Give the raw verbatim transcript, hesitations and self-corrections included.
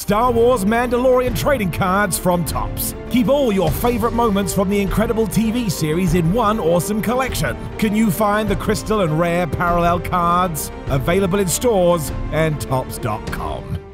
Star Wars Mandalorian Trading cards from Topps. Keep all your favorite moments from the incredible T V series in one awesome collection. Can you find the crystal and rare parallel cards? Available in stores and Topps dot com.